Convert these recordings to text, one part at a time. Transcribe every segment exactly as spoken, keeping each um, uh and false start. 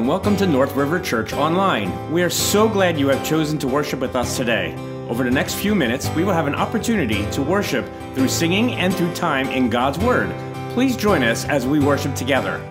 welcome to North River Church Online. We are so glad you have chosen to worship with us today. Over the next few minutes, we will have an opportunity to worship through singing and through time in God's Word. Please join us as we worship together.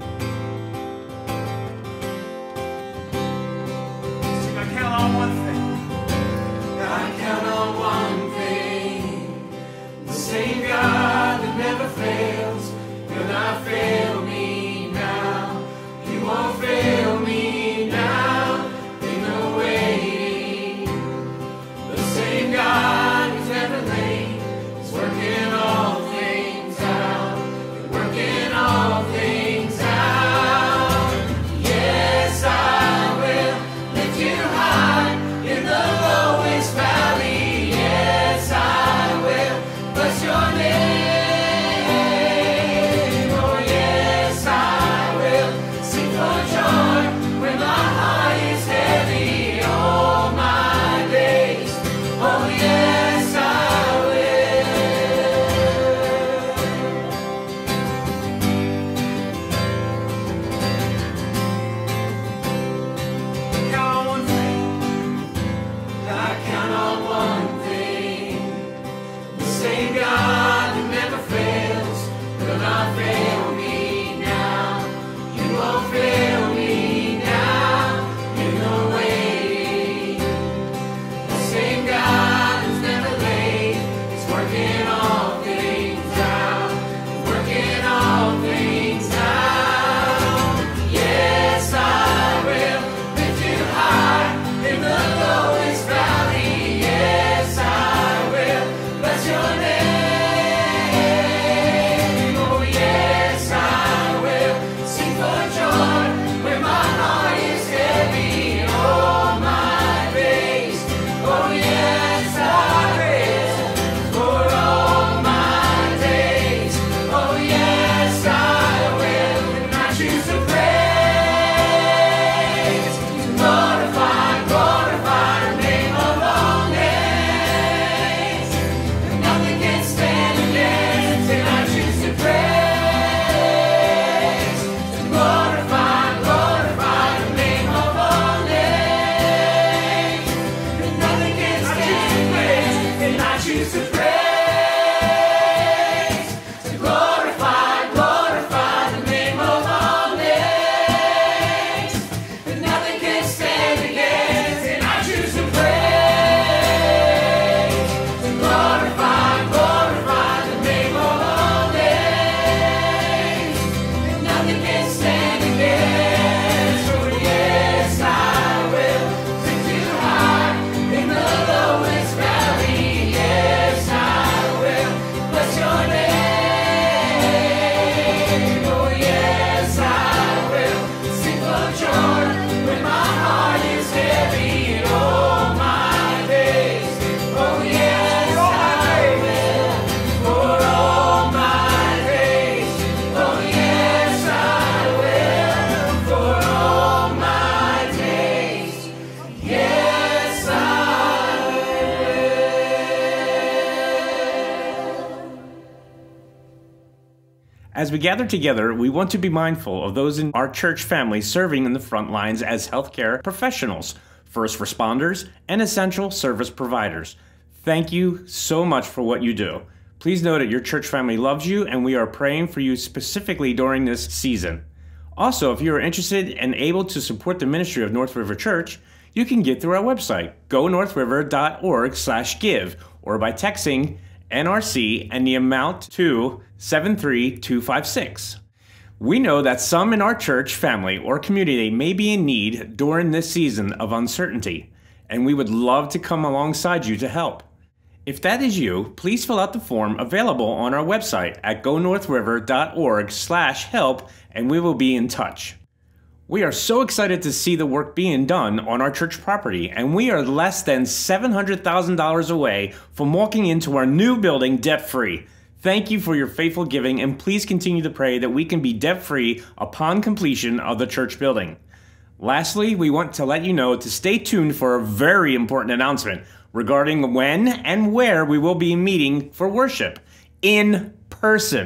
As we gather together, we want to be mindful of those in our church family serving in the front lines as healthcare professionals, first responders, and essential service providers. Thank you so much for what you do. Please know that your church family loves you, and we are praying for you specifically during this season. Also, if you are interested and able to support the ministry of North River Church, you can give through our website, go north river dot org slash give, or by texting N R C and the amount to seven three two five six. We know that some in our church family or community may be in need during this season of uncertainty, and we would love to come alongside you to help. If that is you, please fill out the form available on our website at go north river dot org slash help, and we will be in touch. We are so excited to see the work being done on our church property, and we are less than seven hundred thousand dollars away from walking into our new building debt-free. Thank you for your faithful giving, and please continue to pray that we can be debt-free upon completion of the church building. Lastly, we want to let you know to stay tuned for a very important announcement regarding when and where we will be meeting for worship in person.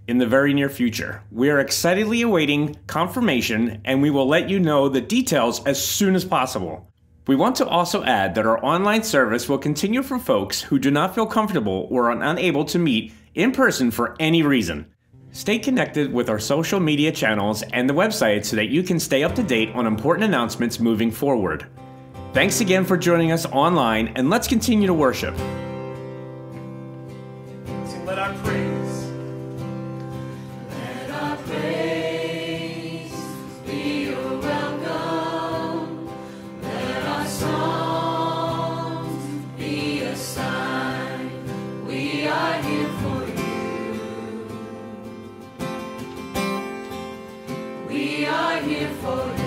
in the very near future. We are excitedly awaiting confirmation, and we will let you know the details as soon as possible. We want to also add that our online service will continue for folks who do not feel comfortable or are unable to meet in person for any reason. Stay connected with our social media channels and the website so that you can stay up to date on important announcements moving forward. Thanks again for joining us online, and let's continue to worship. So let our praise. Let our praise be your welcome. Let our songs be a sign we are here for you. We are here for you.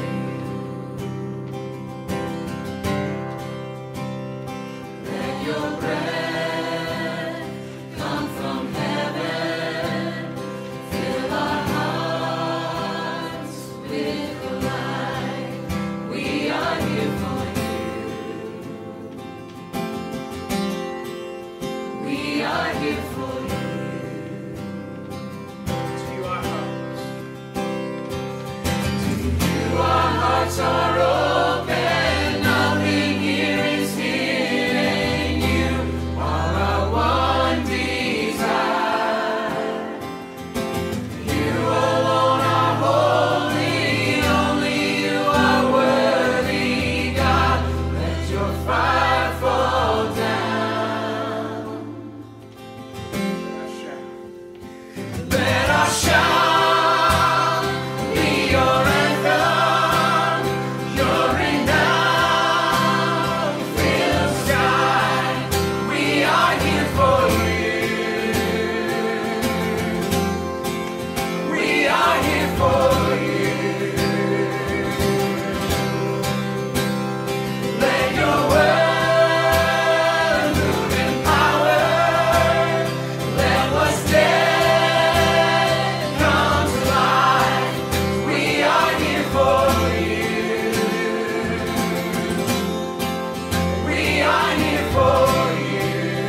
Let your breath come from heaven. Fill our hearts with the light. We are here for you. We are here for you. To you our hearts. To you our hearts are open. Nothing here is hidden. You are our one desire. You alone are holy. Only you are worthy, God. Let your fire fall down. Let our shout be your anthem. Your renown fill the sky. We are here for you. We are here for you. Let your word move in power. Let what's dead come to life. We are here for you. We are here for you.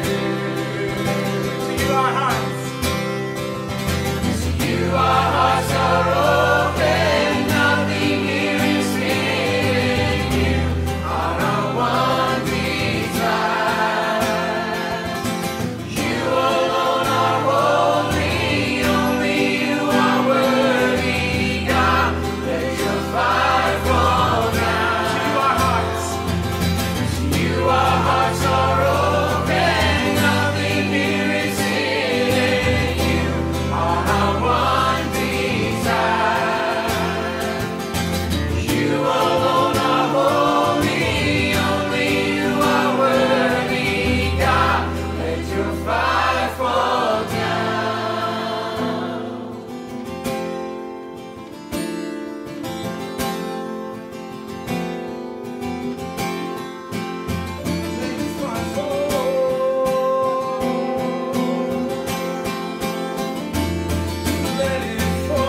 To you our hearts. To you our hearts are open. Nothing here is hidden. You are our one desire. You alone are holy. Only you are worthy, God. Let your fire fall To down. you our hearts. To you our hearts are open. Nothing here is hidden. You are our one desire. You alone are holy. Only you are worthy, God. Let your fire fall down. Let your fire fall. Let it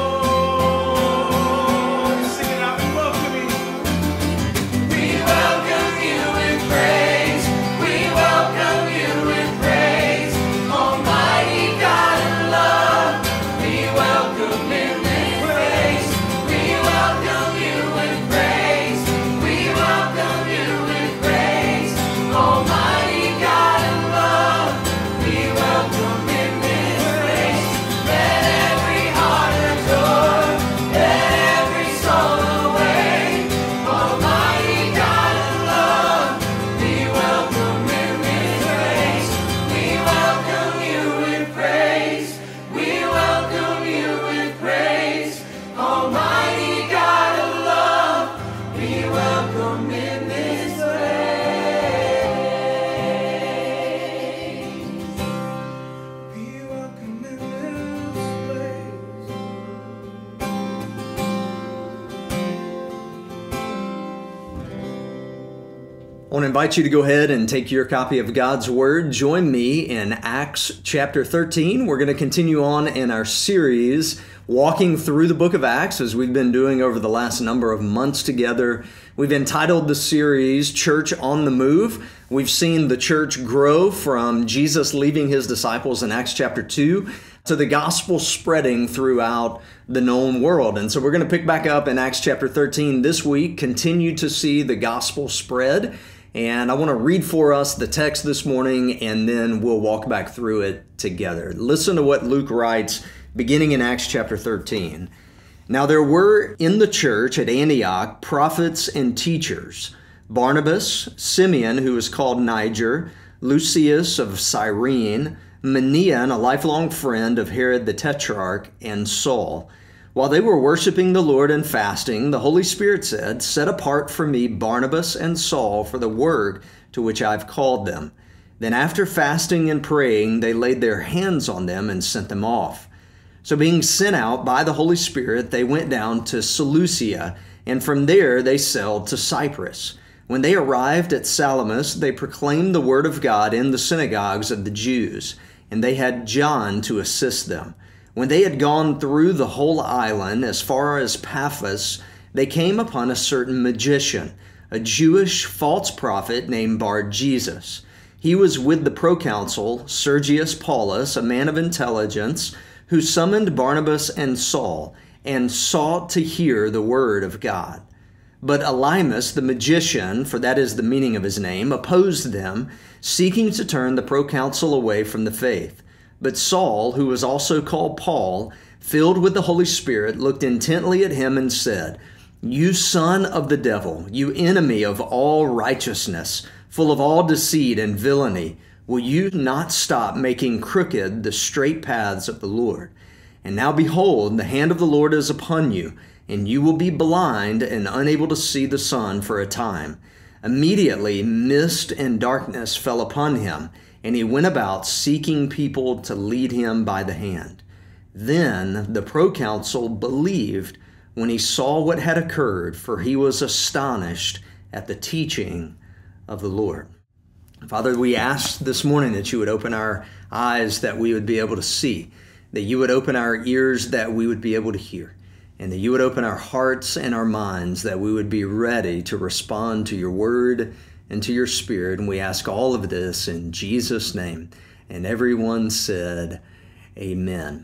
fall. Sing it out and welcome me. We welcome you with praise. We welcome you with praise. Almighty God of love. We welcome in this place. We welcome you with praise. We welcome you with praise. Almighty God of love. We welcome in this place. Let every heart adore. Let every soul awake. Almighty God of love, we welcome in this place. We welcome you with praise. We welcome you with praise. Almighty God of love, we welcome in this place. Be welcome in this place. I want to invite you to go ahead and take your copy of God's Word. Join me in Acts chapter thirteen. We're going to continue on in our series, walking through the book of Acts, as we've been doing over the last number of months together. We've entitled the series, Church on the Move. We've seen the church grow from Jesus leaving his disciples in Acts chapter two to the gospel spreading throughout the known world. And so we're going to pick back up in Acts chapter thirteen this week, continue to see the gospel spread. And I want to read for us the text this morning, and then we'll walk back through it together. Listen to what Luke writes, beginning in Acts chapter thirteen. Now there were in the church at Antioch prophets and teachers, Barnabas, Simeon, who was called Niger, Lucius of Cyrene, Manaen, a lifelong friend of Herod the Tetrarch, and Saul. While they were worshiping the Lord and fasting, the Holy Spirit said, "Set apart for me Barnabas and Saul for the work to which I've called them." Then after fasting and praying, they laid their hands on them and sent them off. So being sent out by the Holy Spirit, they went down to Seleucia, and from there they sailed to Cyprus. When they arrived at Salamis, they proclaimed the word of God in the synagogues of the Jews, and they had John to assist them. When they had gone through the whole island as far as Paphos, they came upon a certain magician, a Jewish false prophet named Bar-Jesus. He was with the proconsul Sergius Paulus, a man of intelligence, who summoned Barnabas and Saul and sought to hear the word of God. But Elymas, the magician, for that is the meaning of his name, opposed them, seeking to turn the proconsul away from the faith. But Saul, who was also called Paul, filled with the Holy Spirit, looked intently at him and said, "You son of the devil, you enemy of all righteousness, full of all deceit and villainy, will you not stop making crooked the straight paths of the Lord? And now behold, the hand of the Lord is upon you, and you will be blind and unable to see the sun for a time." Immediately mist and darkness fell upon him, and he went about seeking people to lead him by the hand. Then the proconsul believed when he saw what had occurred, for he was astonished at the teaching of the Lord. Father, we ask this morning that you would open our eyes that we would be able to see, that you would open our ears that we would be able to hear, and that you would open our hearts and our minds that we would be ready to respond to your word and to your spirit. And we ask all of this in Jesus' name. And everyone said, amen.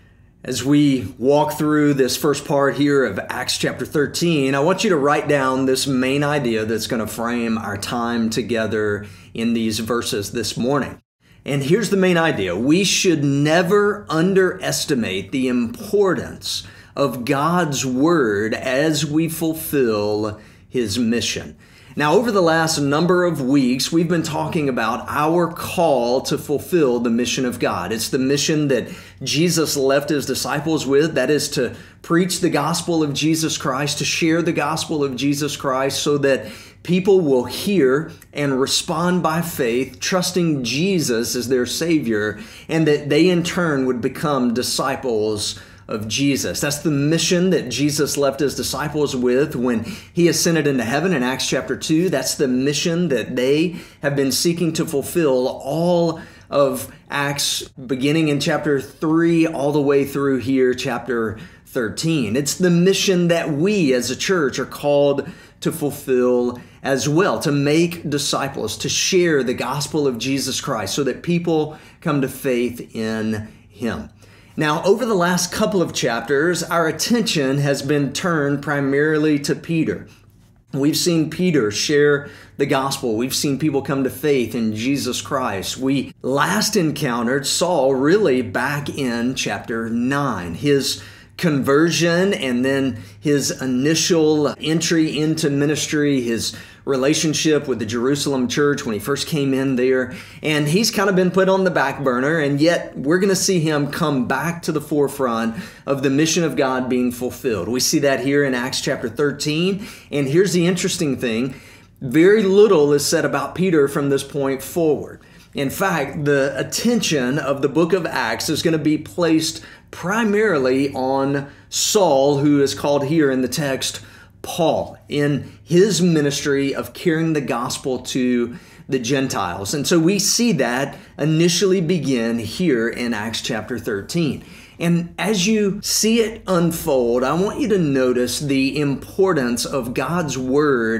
As we walk through this first part here of Acts chapter thirteen, I want you to write down this main idea that's going to frame our time together in these verses this morning. And here's the main idea. We should never underestimate the importance of God's word as we fulfill his mission. Now, over the last number of weeks, we've been talking about our call to fulfill the mission of God. It's the mission that Jesus left his disciples with, that is to preach the gospel of Jesus Christ, to share the gospel of Jesus Christ so that people will hear and respond by faith, trusting Jesus as their Savior, and that they in turn would become disciples of Jesus. That's the mission that Jesus left his disciples with when he ascended into heaven in Acts chapter two. That's the mission that they have been seeking to fulfill all of Acts, beginning in chapter three all the way through here, chapter thirteen. It's the mission that we as a church are called to fulfill as well, to make disciples, to share the gospel of Jesus Christ so that people come to faith in him. Now, over the last couple of chapters, our attention has been turned primarily to Peter. We've seen Peter share the gospel. We've seen people come to faith in Jesus Christ. We last encountered Saul really back in chapter nine. His conversion and then his initial entry into ministry, his relationship with the Jerusalem church when he first came in there. And he's kind of been put on the back burner, and yet we're going to see him come back to the forefront of the mission of God being fulfilled. We see that here in Acts chapter thirteen. And here's the interesting thing. Very little is said about Peter from this point forward. In fact, the attention of the book of Acts is going to be placed primarily on Saul, who is called here in the text Paul, in his ministry of carrying the gospel to the Gentiles. And so we see that initially begin here in Acts chapter thirteen. And as you see it unfold, I want you to notice the importance of God's word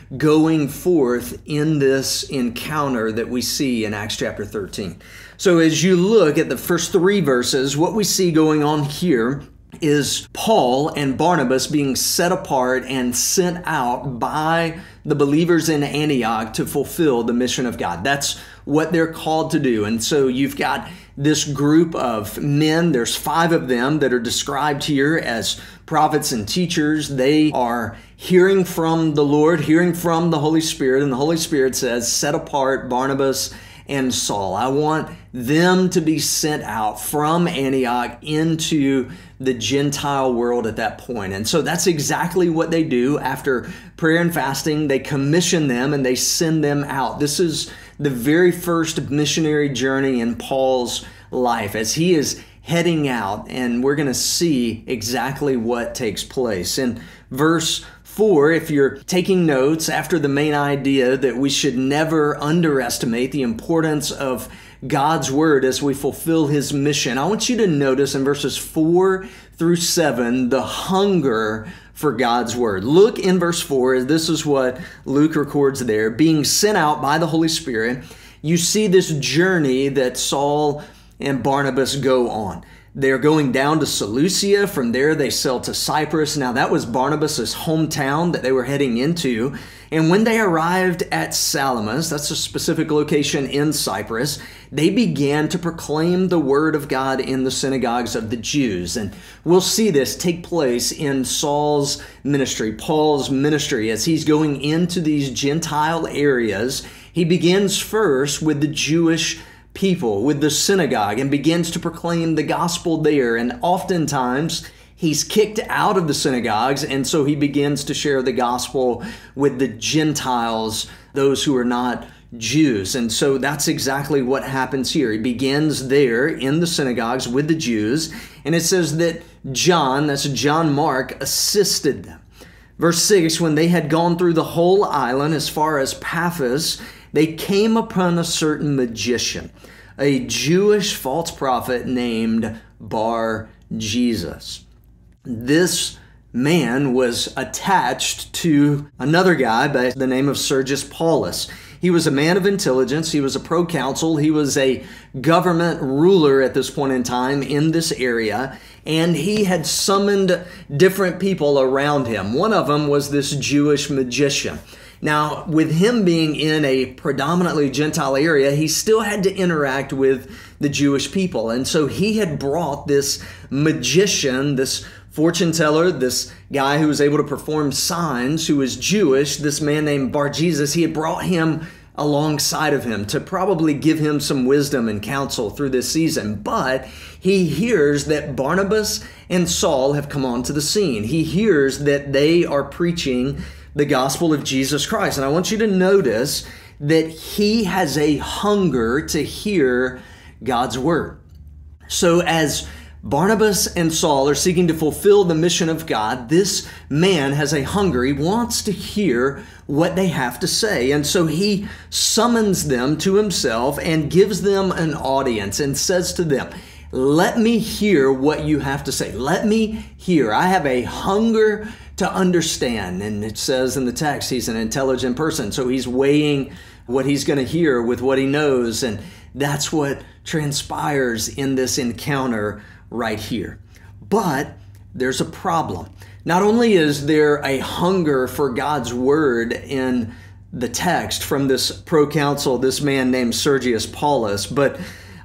going forth in this encounter that we see in Acts chapter thirteen. So as you look at the first three verses, what we see going on here is Paul and Barnabas being set apart and sent out by the believers in Antioch to fulfill the mission of God. That's what they're called to do. And so you've got this group of men, there's five of them that are described here as prophets and teachers. They are hearing from the Lord, hearing from the Holy Spirit, and the Holy Spirit says, set apart Barnabas and Saul. I want them to be sent out from Antioch into the Gentile world at that point. And so that's exactly what they do. After prayer and fasting, they commission them and they send them out. This is the very first missionary journey in Paul's life as he is heading out, and we're going to see exactly what takes place. In verse four, if you're taking notes, after the main idea that we should never underestimate the importance of God's word as we fulfill his mission, I want you to notice in verses four through seven the hunger for God's word. Look in verse four. This is what Luke records there. Being sent out by the Holy Spirit, you see this journey that Saul and Barnabas go on. They're going down to Seleucia. From there, they sail to Cyprus. Now, that was Barnabas' hometown that they were heading into. And when they arrived at Salamis, that's a specific location in Cyprus, they began to proclaim the word of God in the synagogues of the Jews. And we'll see this take place in Saul's ministry, Paul's ministry, as he's going into these Gentile areas. He begins first with the Jewish people, with the synagogue, and begins to proclaim the gospel there. And oftentimes he's kicked out of the synagogues, and so he begins to share the gospel with the Gentiles, those who are not Jews. And so that's exactly what happens here. He begins there in the synagogues with the Jews, and it says that John, that's John Mark, assisted them. Verse six, when they had gone through the whole island as far as Paphos, they came upon a certain magician, a Jewish false prophet named Bar-Jesus. This man was attached to another guy by the name of Sergius Paulus. He was a man of intelligence. He was a proconsul. He was a government ruler at this point in time in this area, and he had summoned different people around him. One of them was this Jewish magician. Now, with him being in a predominantly Gentile area, he still had to interact with the Jewish people. And so he had brought this magician, this fortune teller, this guy who was able to perform signs, who was Jewish, this man named Bar-Jesus. He had brought him alongside of him to probably give him some wisdom and counsel through this season. But he hears that Barnabas and Saul have come onto the scene. He hears that they are preaching the gospel of Jesus Christ. And I want you to notice that he has a hunger to hear God's word. So as Barnabas and Saul are seeking to fulfill the mission of God, this man has a hunger. He wants to hear what they have to say. And so he summons them to himself and gives them an audience and says to them, let me hear what you have to say. Let me hear. I have a hunger to understand. And it says in the text, he's an intelligent person. So he's weighing what he's going to hear with what he knows. And that's what transpires in this encounter right here. But there's a problem. Not only is there a hunger for God's word in the text from this proconsul, this man named Sergius Paulus, but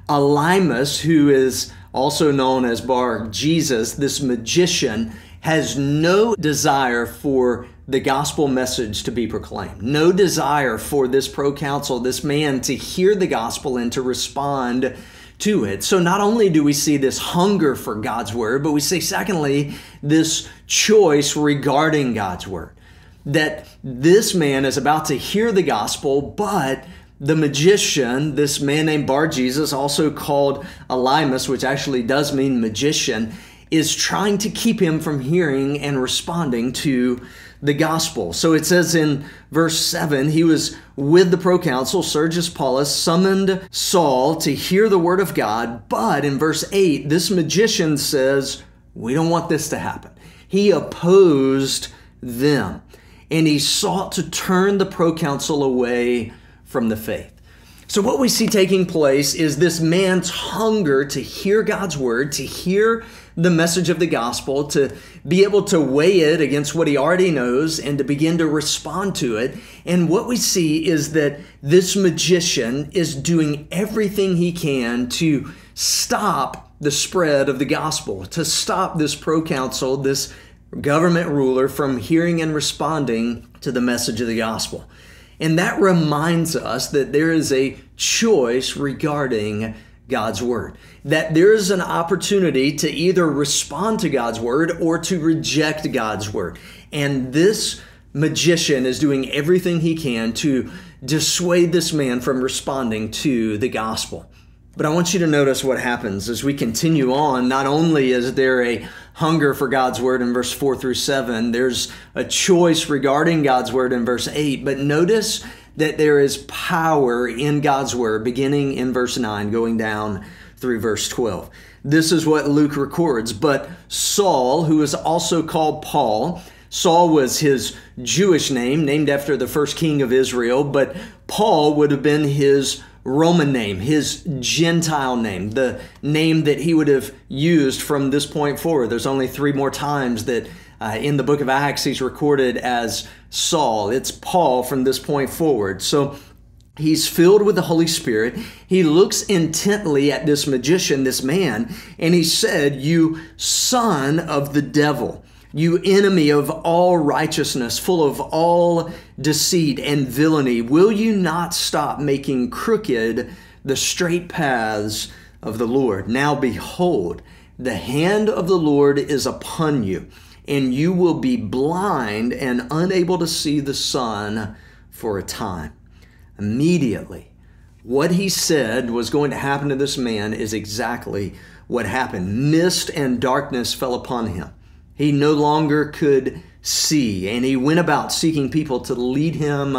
Elymas, who is also known as Bar-Jesus, this magician, has no desire for the gospel message to be proclaimed. No desire for this proconsul, this man, to hear the gospel and to respond to it. So not only do we see this hunger for God's word, but we see, secondly, this choice regarding God's word. That this man is about to hear the gospel, but the magician, this man named Bar-Jesus, also called Elymas, which actually does mean magician, is trying to keep him from hearing and responding to the gospel. So it says in verse seven, he was with the proconsul, Sergius Paulus, summoned Saul to hear the word of God. But in verse eight, this magician says, we don't want this to happen. He opposed them. and he sought to turn the proconsul away from the faith. So what we see taking place is this man's hunger to hear God's word, to hear the message of the gospel, to be able to weigh it against what he already knows and to begin to respond to it. And what we see is that this magician is doing everything he can to stop the spread of the gospel, to stop this proconsul, this government ruler, from hearing and responding to the message of the gospel. And that reminds us that there is a choice regarding God's word, that there is an opportunity to either respond to God's word or to reject God's word. And this magician is doing everything he can to dissuade this man from responding to the gospel. But I want you to notice what happens as we continue on. Not only is there a hunger for God's word in verse four through seven, there's a choice regarding God's word in verse eight, but notice that there is power in God's word beginning in verse nine, going down through verse twelve. This is what Luke records. But Saul, who is also called Paul, Saul was his Jewish name, named after the first king of Israel, but Paul would have been his Roman name, his Gentile name, the name that he would have used from this point forward. There's only three more times that uh, in the book of Acts he's recorded as Saul. It's Paul from this point forward. So he's filled with the Holy Spirit. He looks intently at this magician, this man, and he said, "You son of the devil, you enemy of all righteousness, full of all deceit and villainy, will you not stop making crooked the straight paths of the Lord? Now behold, the hand of the Lord is upon you, and you will be blind and unable to see the sun for a time." Immediately, what he said was going to happen to this man is exactly what happened. Mist and darkness fell upon him. He no longer could see, and he went about seeking people to lead him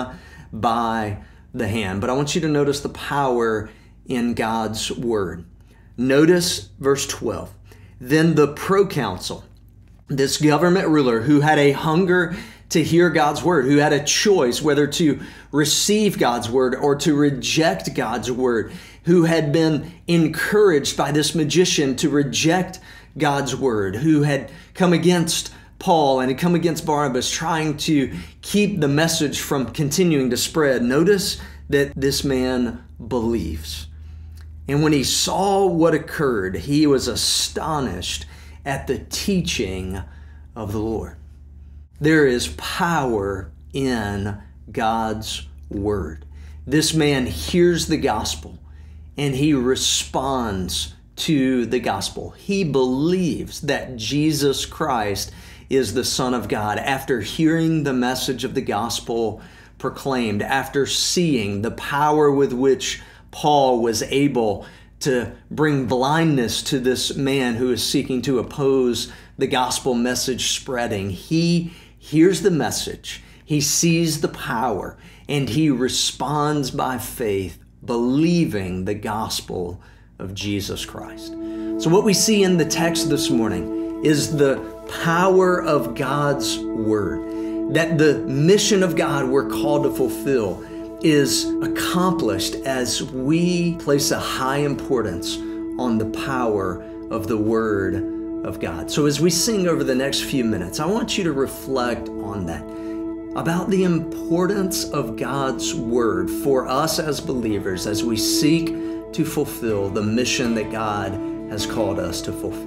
by the hand. But I want you to notice the power in God's word. Notice verse twelve. Then the proconsul, this government ruler who had a hunger to hear God's word, who had a choice whether to receive God's word or to reject God's word, who had been encouraged by this magician to reject God's word, who had come against Paul and had come against Barnabas, trying to keep the message from continuing to spread. Notice that this man believes. And when he saw what occurred, he was astonished at the teaching of the Lord. There is power in God's word. This man hears the gospel and he responds to the gospel. He believes that Jesus Christ is the Son of God after hearing the message of the gospel proclaimed, after seeing the power with which Paul was able to bring blindness to this man who is seeking to oppose the gospel message spreading. He hears the message, he sees the power, and he responds by faith, believing the gospel of Jesus Christ. So what we see in the text this morning is the power of God's word, that the mission of God we're called to fulfill is accomplished as we place a high importance on the power of the word of God. So as we sing over the next few minutes, I want you to reflect on that, about the importance of God's word for us as believers as we seek to fulfill the mission that God has called us to fulfill.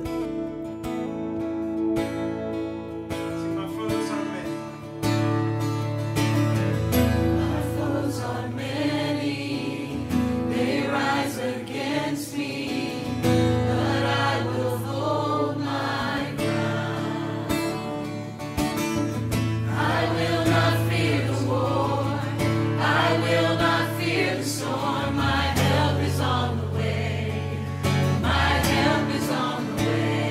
See, my foes are many. My foes are many, they rise against me, but I will hold my ground. I will not fear the war, I will not fear the storm. My help is on the way, my help is on the way.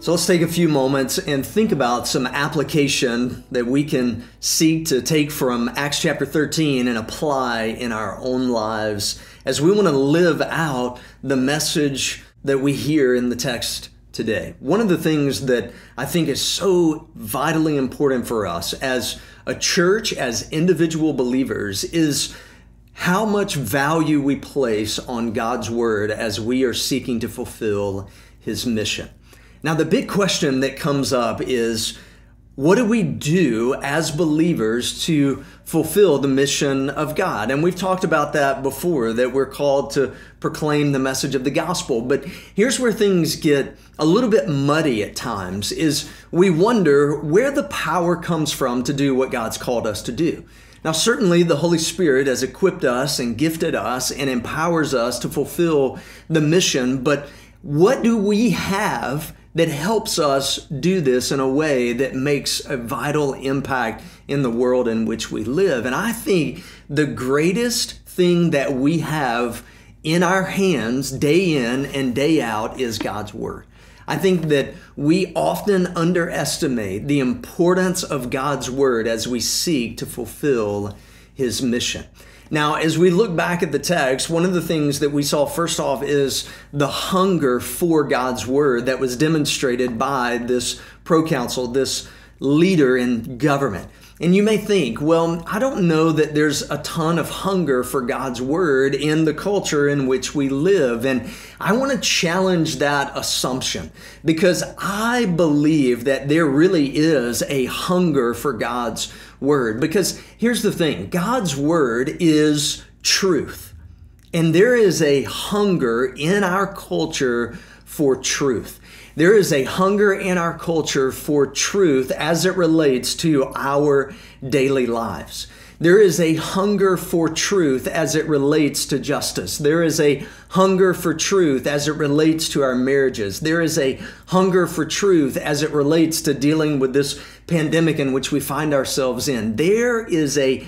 So let's take a few moments and think about some application that we can seek to take from Acts chapter thirteen and apply in our own lives as we want to live out the message that we hear in the text today. One of the things that I think is so vitally important for us as a church, as individual believers, is how much value we place on God's word as we are seeking to fulfill His mission. Now, the big question that comes up is, what do we do as believers to fulfill the mission of God? And we've talked about that before, that we're called to proclaim the message of the gospel. But here's where things get a little bit muddy at times, is we wonder where the power comes from to do what God's called us to do. Now, certainly the Holy Spirit has equipped us and gifted us and empowers us to fulfill the mission, but what do we have that helps us do this in a way that makes a vital impact in the world in which we live? And I think the greatest thing that we have in our hands day in and day out is God's Word. I think that we often underestimate the importance of God's Word as we seek to fulfill His mission. Now, as we look back at the text, one of the things that we saw first off is the hunger for God's word that was demonstrated by this proconsul, this leader in government. And you may think, well, I don't know that there's a ton of hunger for God's word in the culture in which we live. And I want to challenge that assumption, because I believe that there really is a hunger for God's word. Because here's the thing, God's word is truth. And there is a hunger in our culture for truth. There is a hunger in our culture for truth as it relates to our daily lives. There is a hunger for truth as it relates to justice. There is a hunger for truth as it relates to our marriages. There is a hunger for truth as it relates to dealing with this pandemic in which we find ourselves in. There is a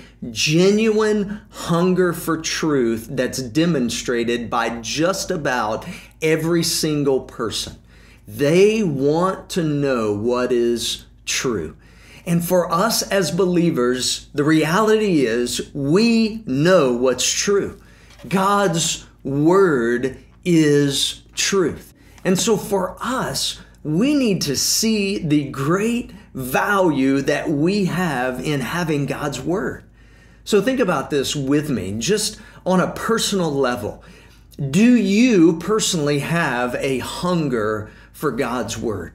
genuine hunger for truth that's demonstrated by just about every single person. They want to know what is true. And for us as believers, the reality is we know what's true. God's word is truth. And so for us, we need to see the great value that we have in having God's word. So think about this with me, just on a personal level. Do you personally have a hunger for God's word?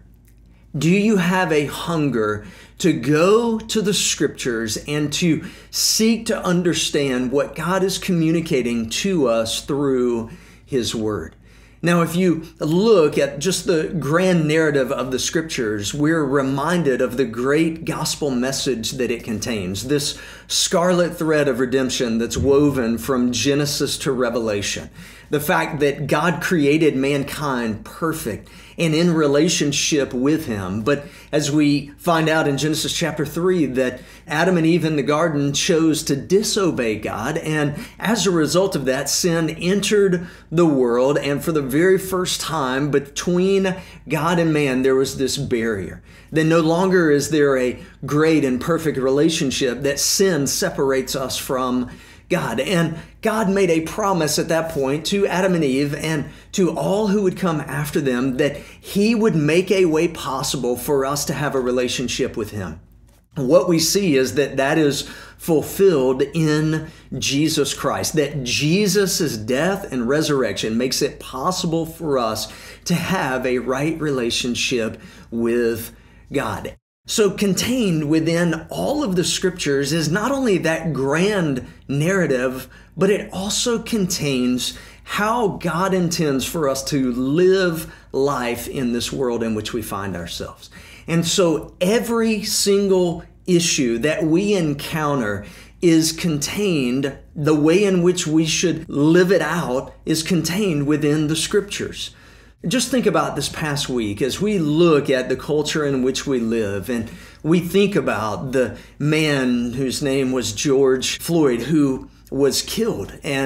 Do you have a hunger to go to the scriptures and to seek to understand what God is communicating to us through His word? Now, if you look at just the grand narrative of the scriptures, we're reminded of the great gospel message that it contains, this scarlet thread of redemption that's woven from Genesis to Revelation. The fact that God created mankind perfect and in relationship with Him. But as we find out in Genesis chapter three, that Adam and Eve in the garden chose to disobey God. And as a result of that, sin entered the world. And for the very first time between God and man, there was this barrier. Then no longer is there a great and perfect relationship, that sin separates us from God. And God made a promise at that point to Adam and Eve and to all who would come after them that He would make a way possible for us to have a relationship with Him. What we see is that that is fulfilled in Jesus Christ, that Jesus' death and resurrection makes it possible for us to have a right relationship with God. So contained within all of the scriptures is not only that grand narrative, but it also contains how God intends for us to live life in this world in which we find ourselves. And so every single issue that we encounter is contained, the way in which we should live it out is contained within the scriptures. Just think about this past week as we look at the culture in which we live and we think about the man whose name was George Floyd, who was killed. And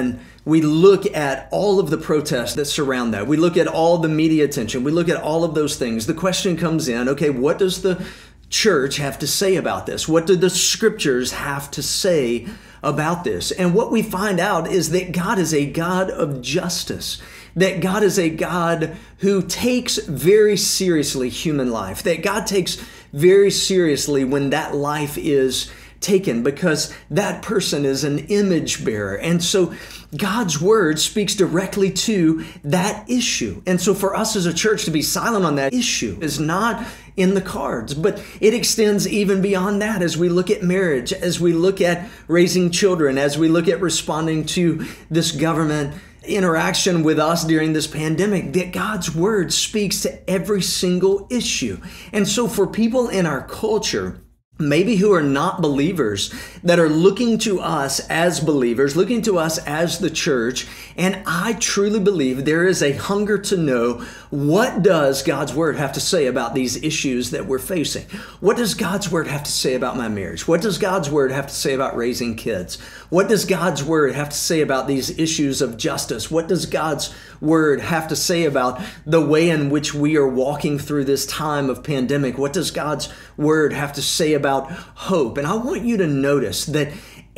we look at all of the protests that surround that. We look at all the media attention. We look at all of those things. The question comes in, okay, what does the church have to say about this? What do the scriptures have to say about this? And what we find out is that God is a God of justice, that God is a God who takes very seriously human life, that God takes very seriously when that life is taken, because that person is an image bearer. And so God's word speaks directly to that issue. And so for us as a church to be silent on that issue is not in the cards, but it extends even beyond that as we look at marriage, as we look at raising children, as we look at responding to this government interaction with us during this pandemic, that God's word speaks to every single issue. And so for people in our culture, maybe who are not believers, that are looking to us as believers, looking to us as the church, and I truly believe there is a hunger to know, what does God's word have to say about these issues that we're facing? What does God's word have to say about my marriage? What does God's word have to say about raising kids? What does God's word have to say about these issues of justice? What does God's word have to say about the way in which we are walking through this time of pandemic? What does God's word have to say about hope? And I want you to notice that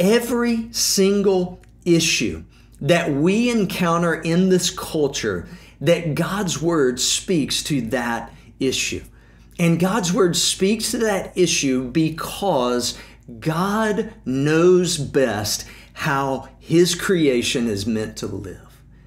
every single issue that we encounter in this culture, that God's word speaks to that issue. And God's word speaks to that issue because God knows best how his creation is meant to live.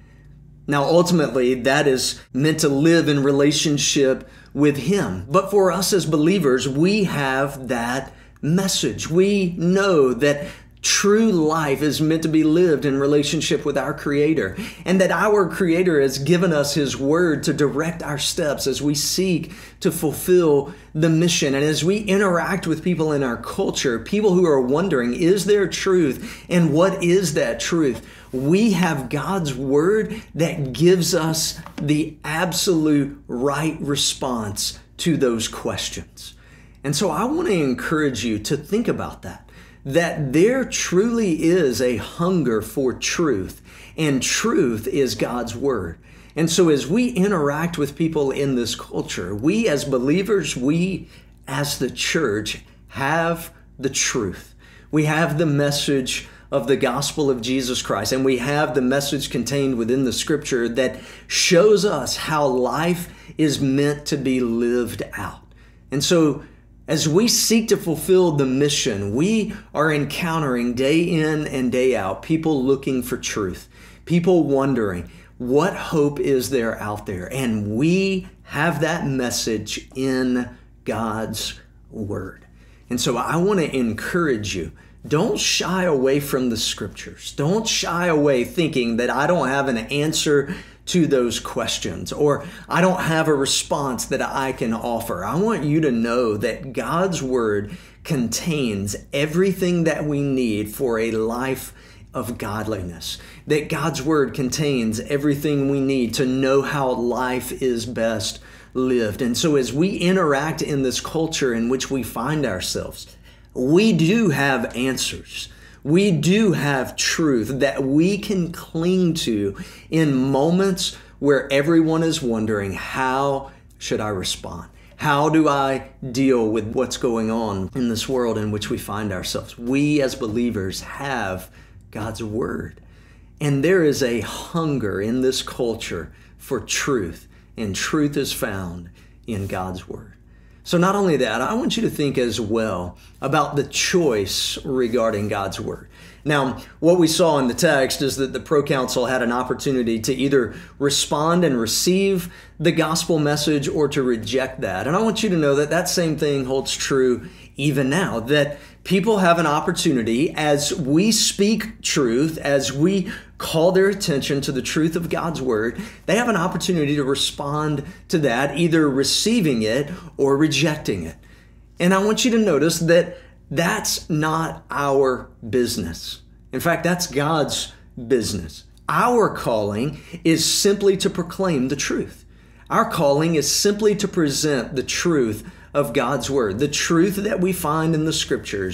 Now, ultimately, that is meant to live in relationship with him. But for us as believers, we have that message. We know that true life is meant to be lived in relationship with our Creator, and that our Creator has given us his word to direct our steps as we seek to fulfill the mission. And as we interact with people in our culture, people who are wondering, is there truth? And what is that truth? We have God's word that gives us the absolute right response to those questions. And so I want to encourage you to think about that. That there truly is a hunger for truth, and truth is God's word. And so as we interact with people in this culture, we as believers, we as the church have the truth. We have the message of the gospel of Jesus Christ, and we have the message contained within the scripture that shows us how life is meant to be lived out. And so as we seek to fulfill the mission, we are encountering day in and day out people looking for truth, people wondering, what hope is there out there? And we have that message in God's word. And so I want to encourage you, don't shy away from the scriptures. Don't shy away thinking that I don't have an answer to those questions, or I don't have a response that I can offer. I want you to know that God's word contains everything that we need for a life of godliness, that God's word contains everything we need to know how life is best lived. And so as we interact in this culture in which we find ourselves, we do have answers. We do have truth that we can cling to in moments where everyone is wondering, how should I respond? How do I deal with what's going on in this world in which we find ourselves? We as believers have God's word. And there is a hunger in this culture for truth, and truth is found in God's word. So not only that, I want you to think as well about the choice regarding God's word. Now, what we saw in the text is that the proconsul had an opportunity to either respond and receive the gospel message or to reject that. And I want you to know that that same thing holds true even now, that people have an opportunity as we speak truth, as we call their attention to the truth of God's word, they have an opportunity to respond to that, either receiving it or rejecting it. And I want you to notice that that's not our business. In fact, that's God's business. Our calling is simply to proclaim the truth. Our calling is simply to present the truth of God's word, the truth that we find in the scriptures,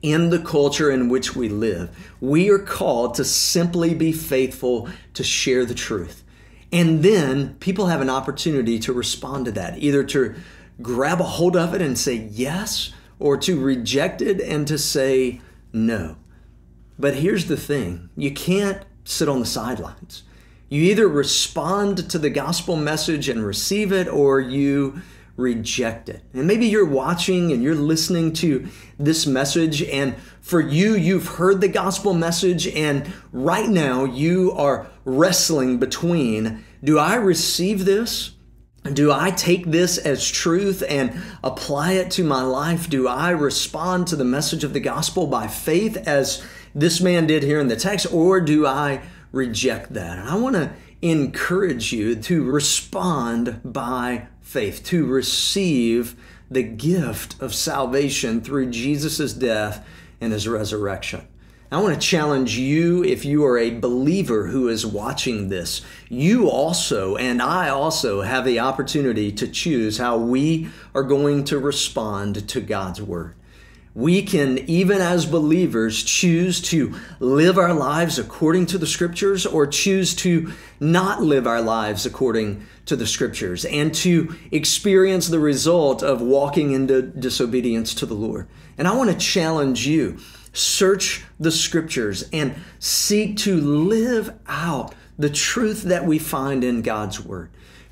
in the culture in which we live, we are called to simply be faithful to share the truth. And then people have an opportunity to respond to that, either to grab a hold of it and say yes, or to reject it and to say no. But here's the thing, you can't sit on the sidelines. You either respond to the gospel message and receive it, or you reject it. And maybe you're watching and you're listening to this message, and for you, you've heard the gospel message, and right now you are wrestling between, do I receive this? Do I take this as truth and apply it to my life? Do I respond to the message of the gospel by faith as this man did here in the text, or do I reject that? And I want to encourage you to respond by faith, to receive the gift of salvation through Jesus' death and his resurrection. I want to challenge you, if you are a believer who is watching this, you also and I also have the opportunity to choose how we are going to respond to God's word. We can, even as believers, choose to live our lives according to the scriptures, or choose to not live our lives according to the scriptures, and to experience the result of walking into disobedience to the Lord. And I want to challenge you. Search the scriptures and seek to live out the truth that we find in God's word.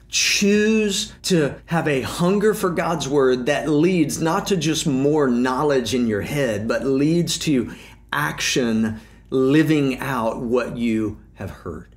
Choose to have a hunger for God's word that leads not to just more knowledge in your head, but leads to action, living out what you have heard.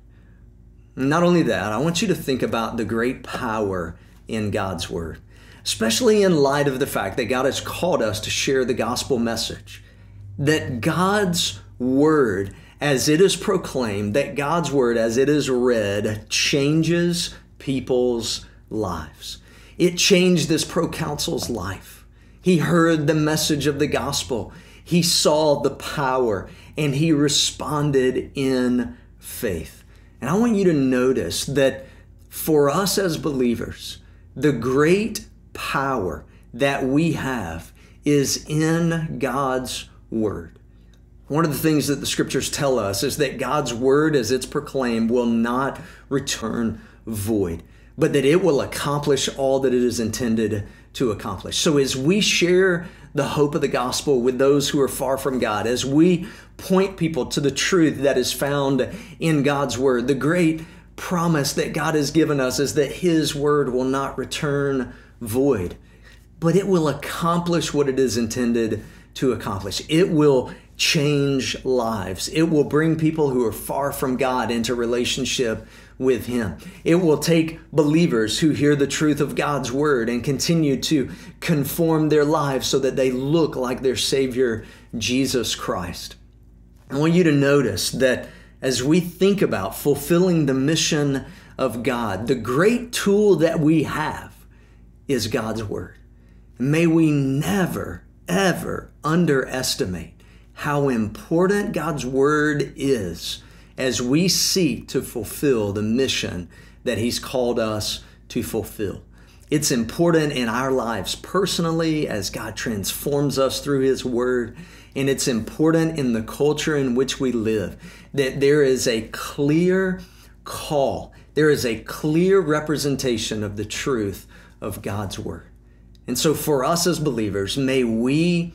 Not only that, I want you to think about the great power in God's word, especially in light of the fact that God has called us to share the gospel message. That God's word, as it is proclaimed, that God's word, as it is read, changes people's lives. It changed this proconsul's life. He heard the message of the gospel. He saw the power, and he responded in faith. And I want you to notice that for us as believers, the great power that we have is in God's word. One of the things that the scriptures tell us is that God's word, as it's proclaimed, will not return void, but that it will accomplish all that it is intended to accomplish. So as we share the hope of the gospel with those who are far from God, as we point people to the truth that is found in God's word, the great promise that God has given us is that his word will not return void, but it will accomplish what it is intended to accomplish. It will change lives. It will bring people who are far from God into relationship with him. It will take believers who hear the truth of God's word and continue to conform their lives so that they look like their Savior, Jesus Christ. I want you to notice that as we think about fulfilling the mission of God, the great tool that we have is God's word. May we never ever underestimate how important God's word is as we seek to fulfill the mission that he's called us to fulfill. It's important in our lives personally as God transforms us through his word, and it's important in the culture in which we live that there is a clear call, there is a clear representation of the truth of God's word. And so for us as believers, may we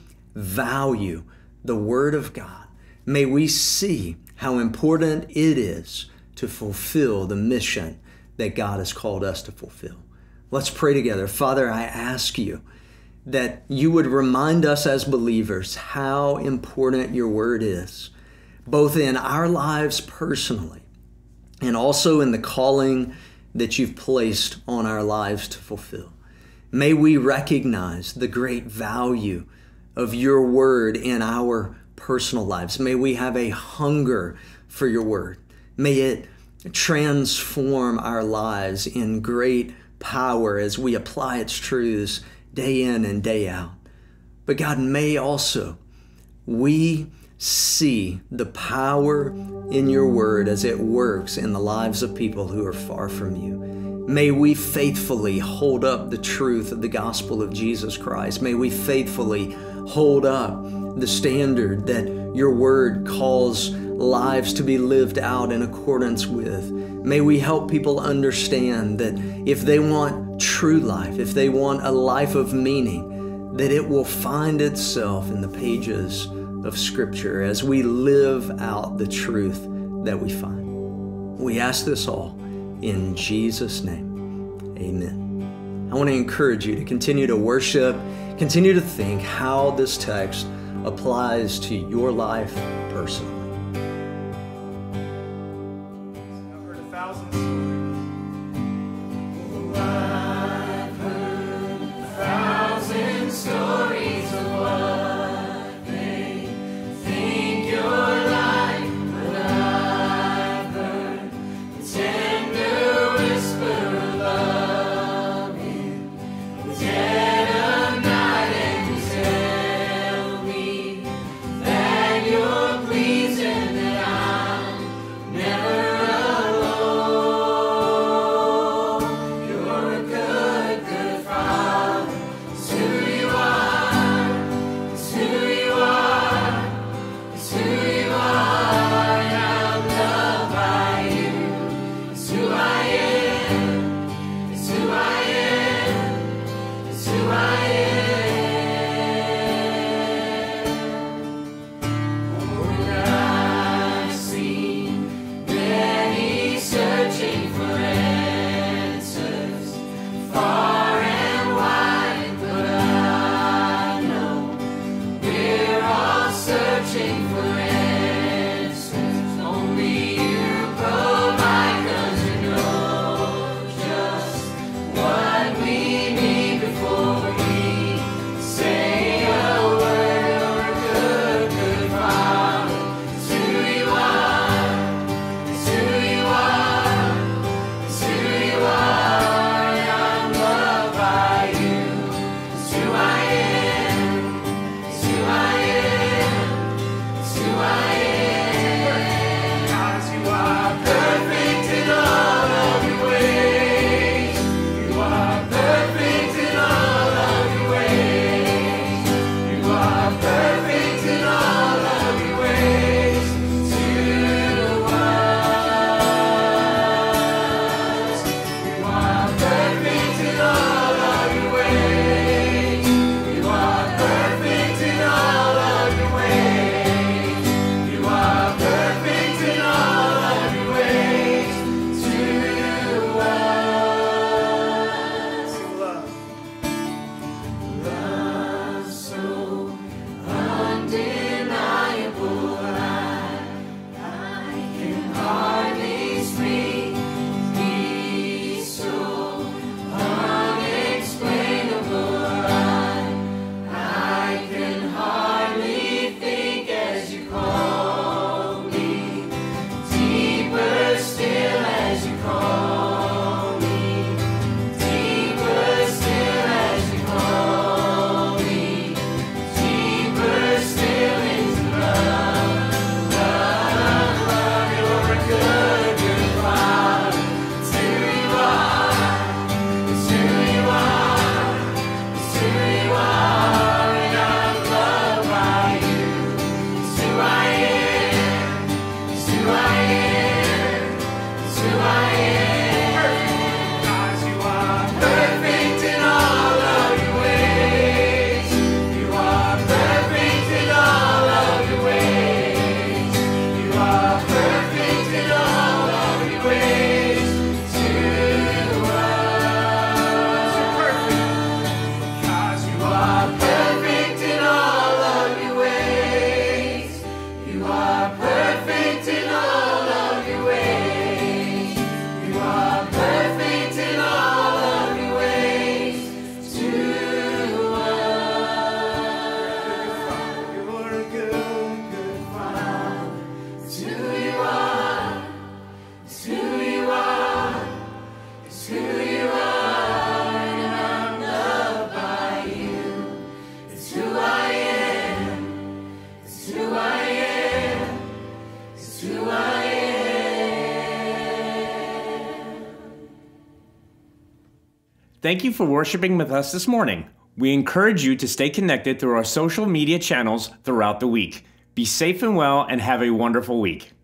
value the word of God. May we see how important it is to fulfill the mission that God has called us to fulfill. Let's pray together. Father, I ask you that you would remind us as believers how important your word is, both in our lives personally and also in the calling that you've placed on our lives to fulfill. May we recognize the great value of your word in our personal lives. May we have a hunger for your word. May it transform our lives in great power as we apply its truths day in and day out. But God, may also we see the power in your word as it works in the lives of people who are far from you. May we faithfully hold up the truth of the gospel of Jesus Christ. May we faithfully hold up the standard that your word calls lives to be lived out in accordance with. May we help people understand that if they want true life, if they want a life of meaning, that it will find itself in the pages of Scripture as we live out the truth that we find. We ask this all in Jesus' name. Amen. I want to encourage you to continue to worship, continue to think how this text applies to your life personally. I've heard a thousand stories. I've heard a thousand stories of what they think you're like, but I've heard the tender whisper of love in the dead of night, and you tell me that you're pleased and that I'm never Thank you for worshiping with us this morning. We encourage you to stay connected through our social media channels throughout the week. Be safe and well, and have a wonderful week.